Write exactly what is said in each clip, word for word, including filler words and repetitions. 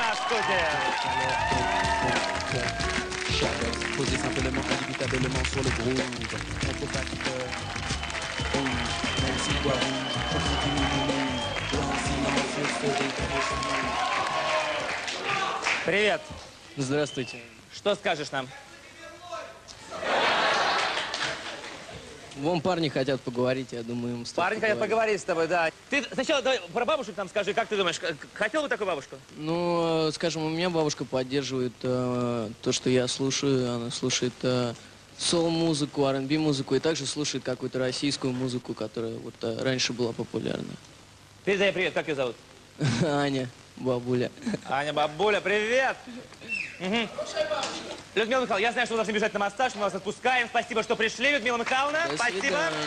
наш студии. Poser simplement, indubitablement sur le groove. On peut pas que rouge, même si quoi rouge, on continue, blanc, silencieux, faisait Привет. Здравствуйте. Что скажешь нам? Вон парни хотят поговорить, я думаю, им стоит Парни хотят поговорить с тобой, да. Ты сначала давай про бабушек нам скажи, как ты думаешь, хотел бы такую бабушку? Ну, скажем, у меня бабушка поддерживает э, то, что я слушаю. Она слушает э, соул-музыку, ар энд би-музыку и также слушает какую-то российскую музыку, которая вот э, раньше была популярна. Передай привет, как ее зовут? Аня, бабуля. Аня, бабуля, привет! Угу. Людмила Михайловна, я знаю, что вы должны бежать на массаж, мы вас отпускаем. Спасибо, что пришли, Людмила Михайловна. До Спасибо. свидания.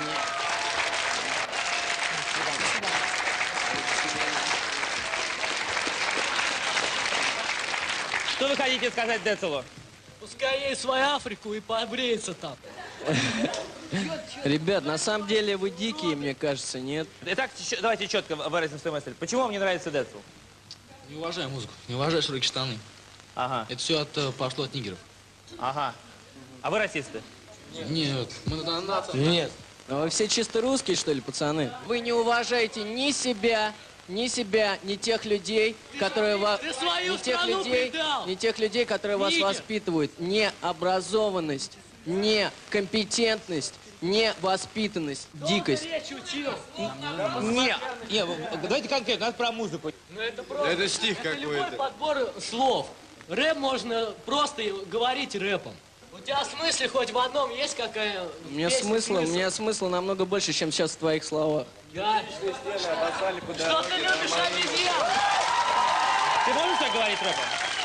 Что вы хотите сказать Децелу? Пускай едет в свою Африку и побреется там. Ребят, на самом деле вы дикие, мне кажется, нет? Итак, давайте четко выразим свою мысль. Почему вам не нравится Децл? Не уважаю музыку, не уважаю широкие штаны. Ага. Это все от, пошло от нигеров. Ага. А вы расисты? Нет, мы на нацию. Нет. А вы все чисто русские, что ли, пацаны? Вы не уважаете ни себя, ни себя, ни тех людей, которые вас... ты свою ни тех страну людей, предал! ни тех людей, которые вас Нигер! воспитывают. Необразованность, некомпетентность, невоспитанность, дикость. Речь учил. Нет. Нет, давайте конкретно, надо про музыку. Ну это просто... Это стих это любой какой-то. подбор слов. Рэп можно просто говорить рэпом. У тебя в смысле хоть в одном есть какая... У меня песня, смысла, у смысл? меня смысла намного больше, чем сейчас в твоих словах. Да. Что ты любишь обезьян? Ты можешь так говорить рэпом?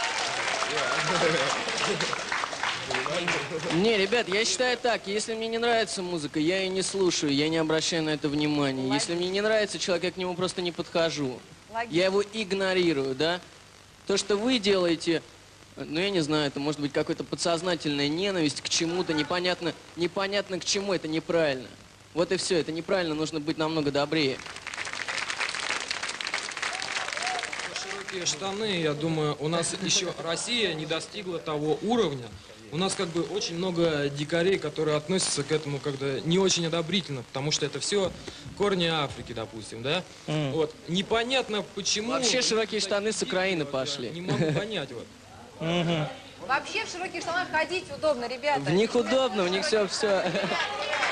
Не, ребят, я считаю так, если мне не нравится музыка, я ее не слушаю, я не обращаю на это внимания. Если мне не нравится человек, я к нему просто не подхожу. Я его игнорирую, да? То, что вы делаете, ну, я не знаю, это может быть какая-то подсознательная ненависть к чему-то, непонятно, непонятно к чему, это неправильно. Вот и все, это неправильно, нужно быть намного добрее. Широкие штаны, я думаю, у нас еще Россия не достигла того уровня. У нас как бы очень много дикарей, которые относятся к этому как-то не очень одобрительно, потому что это все корни Африки, допустим, да? Mm. Вот. Непонятно почему... Вообще широкие штаны с Украины пошли. Не могу понять, вот. Вообще в широких штанах ходить удобно, ребята. В них удобно, в них все, все.